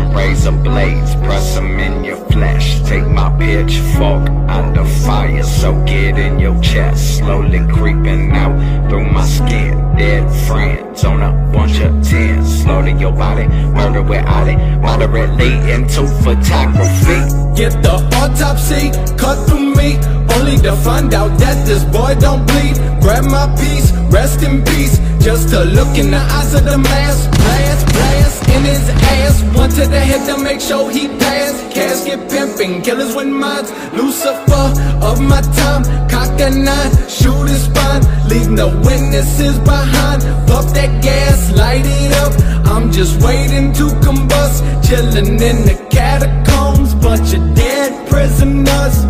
razor blades, press them in your flesh. Take my pitchfork under fire, soak it in your chest. Slowly creeping out through my skin. Dead friends on a bunch of tens. Slaughter your body, murder without it, moderately into photography. Get the autopsy, cut through me, only to find out that this boy don't bleed. Grab my piece, rest in peace, just to look in the eyes of the mask. Blast, blast in his ass, one to the head to make sure he passed. Casket pimping, killers with minds, Lucifer of my time. Cock a 9, shoot his spine, leave no witnesses behind. Puff that gas, light it up, I'm just waiting to combust. Chillin' in the catacombs, bunch of dead prisoners.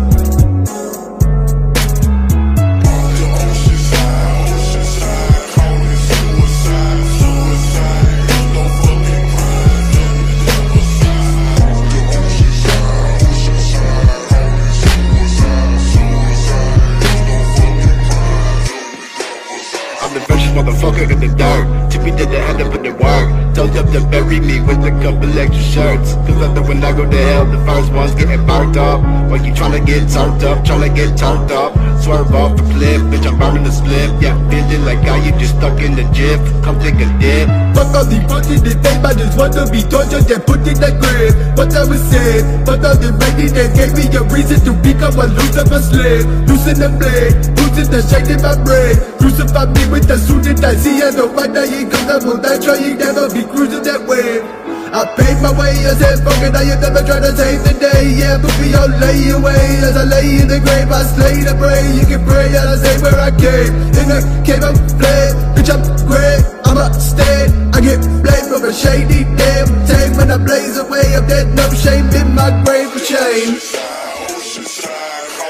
I'm the freshest motherfucker in the dirt. Took me to the head up in the work. Told up to bury me with a couple extra shirts. Cause after when I go to hell, the first one's getting burnt up. While you tryna get turned up, tryna get turned up. Swerve off the cliff, bitch, I'm burning the slip. Yeah, feeling like how you just stuck in the gym. Come take a dip. Fuck all these bullshit, they think I just want to be tortured and put in the grave. But I was sad, but all the lady that gave me a reason to become a Lucifer slave. Loosen the blade, loosen the shade in my brain. Crucify me with the suit that I see. I know my dying cause I will die trying, never be cruising that way. I paid my way, I said fuck it, I ain't never try to save the day. Yeah, but we all lay away as I lay in the grave. I slay the brave, you can pray and I say where I came. In the cave I'm fled, bitch I'm great, I'm a stand. I get blamed for a shady damn tame. When I blaze away, I'm dead, no shame in my grave for shame.